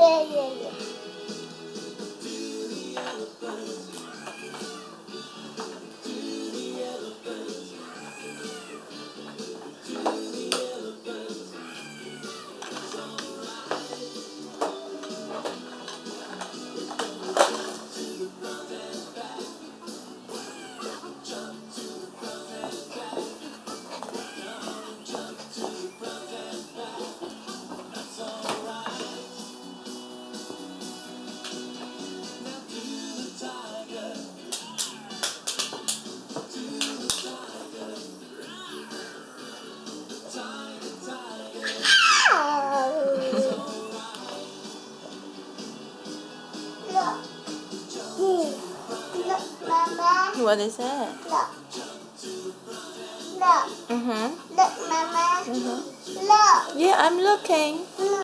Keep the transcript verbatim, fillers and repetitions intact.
yeah, yeah, yeah. Look, Mama. What is that? Look. Look. Mm-hmm. Look, Mama. Mm-hmm. Look. Yeah, I'm looking.